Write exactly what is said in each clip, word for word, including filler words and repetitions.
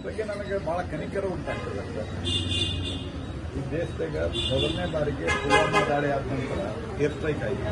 ಬಗ್ಗೆ ನನಗೆ ಬಹಳ ಕನಿಕರ ಉಂಟಾಗ್ತದೆ ಸರ್. ಈ ದೇಶದಾಗ ಮೊದಲನೇ ಬಾರಿಗೆ ಪುಲ್ವಾಮಾ ದಾಳಿ ಆದ ನಂತರ ಏರ್ ಸ್ಟ್ರೈಕ್ ಆಯಿತು.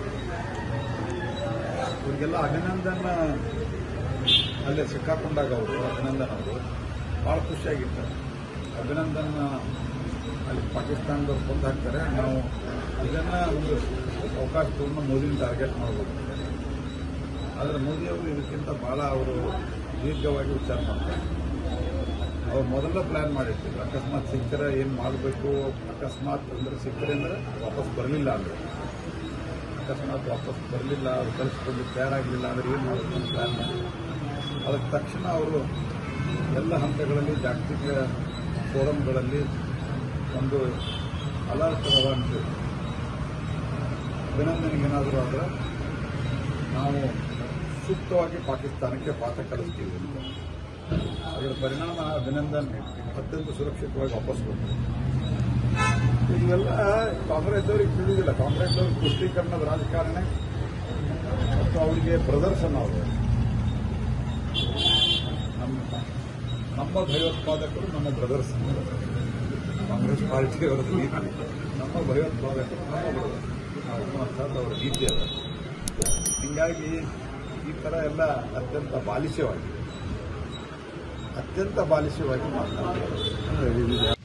ಇವರಿಗೆಲ್ಲ ಅಭಿನಂದನ್ ಅಲ್ಲೇ ಸಿಕ್ಕಾಕೊಂಡಾಗ ಅವರು ಅಭಿನಂದನ್ ಅವರು ಭಾಳ ಖುಷಿಯಾಗಿರ್ತಾರೆ. ಅಭಿನಂದನ್ ಅಲ್ಲಿ ಪಾಕಿಸ್ತಾನದವ್ರು ಕೊಂದು ಹಾಕ್ತಾರೆ, ನಾವು ಇದನ್ನ ಒಂದು ಅವಕಾಶ ತಗೊಂಡು ಮೋದಿನ ಟಾರ್ಗೆಟ್ ಮಾಡಬಹುದು. ಆದರೆ ಮೋದಿಯವರು ಇದಕ್ಕಿಂತ ಭಾಳ ಅವರು ದೀರ್ಘವಾಗಿ ವಿಚಾರ ಮಾಡ್ತಾರೆ. ಅವ್ರು ಮೊದಲ ಪ್ಲಾನ್ ಮಾಡಿರ್ತಿದ್ರು, ಅಕಸ್ಮಾತ್ ಸಿಕ್ಕರೆ ಏನು ಮಾಡಬೇಕು, ಅಕಸ್ಮಾತ್ ಅಂದರೆ ಸಿಕ್ಕರೆ ಅಂದರೆ ವಾಪಸ್ ಬರಲಿಲ್ಲ ಅಂದರೆ, ಅಕಸ್ಮಾತ್ ವಾಪಸ್ ಬರಲಿಲ್ಲ, ಅವ್ರು ಕಳಿಸ್ಕೊಂಡು ತಯಾರಾಗಲಿಲ್ಲ ಅಂದರೆ ಏನು ಮಾಡಬೇಕು ಅಂತ ಪ್ಲಾನ್ ಮಾಡಿ ಅದಕ್ಕೆ ತಕ್ಷಣ ಅವರು ಎಲ್ಲ ಹಂತಗಳಲ್ಲಿ ಜಾಗತಿಕ ಫೋರಮ್ಗಳಲ್ಲಿ ಒಂದು ಅಲರ್ಟ್ ರವಾನಿಸಿದ್ರು. ಅಭಿನಂದನೆಗೇನಾದರೂ ಆದರೆ ನಾವು ಸೂಕ್ತವಾಗಿ ಪಾಕಿಸ್ತಾನಕ್ಕೆ ಪಾಠ ಕಲಿಸ್ತೀವಿ ಅಂತ. ಅದರ ಪರಿಣಾಮ ಅಭಿನಂದನ್ ಅತ್ಯಂತ ಸುರಕ್ಷಿತವಾಗಿ ವಾಪಸ್ ಬಂದರು. ಇವೆಲ್ಲ ಕಾಂಗ್ರೆಸ್ ಅವರಿಗೆ ತಿಳಿದಿಲ್ಲ. ಕಾಂಗ್ರೆಸ್ ಅವ್ರಿಗೆ ಪುಷ್ಟೀಕರಣದ ರಾಜಕಾರಣ ಮತ್ತು ಅವರಿಗೆ ಪ್ರದರ್ಶನ ಅವರು ನಮ್ಮ ನಮ್ಮ ಭಯೋತ್ಪಾದಕರು ನಮ್ಮ ಬ್ರದರ್ಸ್. ಕಾಂಗ್ರೆಸ್ ಪಾರ್ಟಿಯವರದ್ದು ನೀತಿ, ನಮ್ಮ ಭಯೋತ್ಪಾದಕರು ನಮ್ಮ ಬ್ರದರ್ಸ್ ಅನ್ನುವಂಥದ್ದು ಅವರ ನೀತಿ ಅದ. ಹೀಗಾಗಿ ಈ ಥರ ಎಲ್ಲ ಅತ್ಯಂತ ಬಾಲಿಷ್ಯವಾಗಿ ಅತ್ಯಂತ ಬಾಲಿಷ್ಯವಾಗಿ ಮಾತನಾಡ್ತಾರೆ.